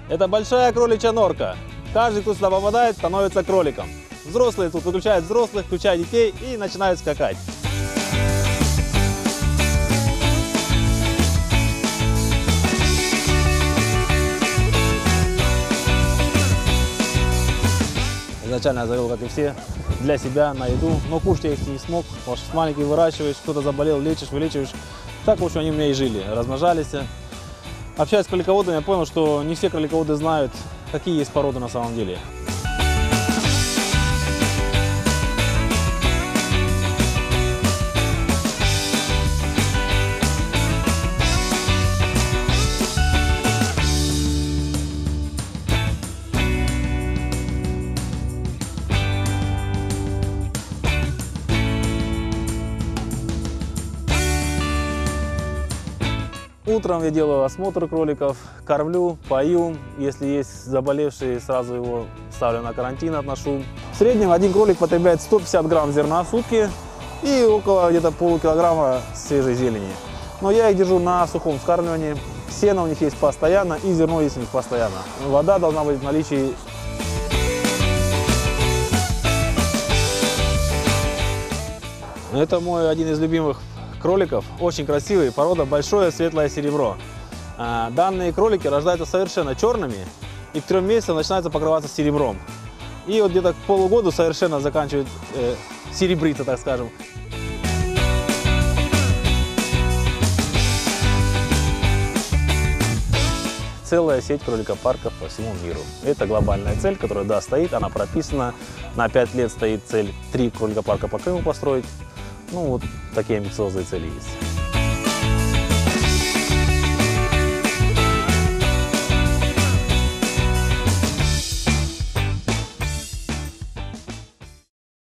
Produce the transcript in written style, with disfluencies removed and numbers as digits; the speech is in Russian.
Это большая кроличья норка. Каждый, кто сюда попадает, становится кроликом. Взрослые тут выключают взрослых, включают детей и начинают скакать. Изначально я завел, как и все, для себя, на еду, но кушать я их не смог, потому что с маленьких выращиваешь, кто-то заболел, лечишь, вылечиваешь. Так, в общем, они у меня и жили, размножались. Общаясь с кролиководами, я понял, что не все кролиководы знают, какие есть породы на самом деле. Утром я делаю осмотр кроликов, кормлю, пою. Если есть заболевший, сразу его ставлю на карантин, отношу. В среднем один кролик потребляет 150 грамм зерна в сутки и около где-то полукилограмма свежей зелени. Но я их держу на сухом вскармливании. Сено у них есть постоянно и зерно есть у них постоянно. Вода должна быть в наличии. Это мой один из любимых кроликов, очень красивый, порода большое светлое серебро. Данные кролики рождаются совершенно черными и к 3 месяцам начинаются покрываться серебром. И вот где-то к полугоду совершенно заканчивают серебриться, так скажем. Целая сеть кроликопарков по всему миру. Это глобальная цель, которая, да, стоит, она прописана. На 5 лет стоит цель 3 кроликопарка по Крыму построить. Ну, вот такие амбициозные цели есть.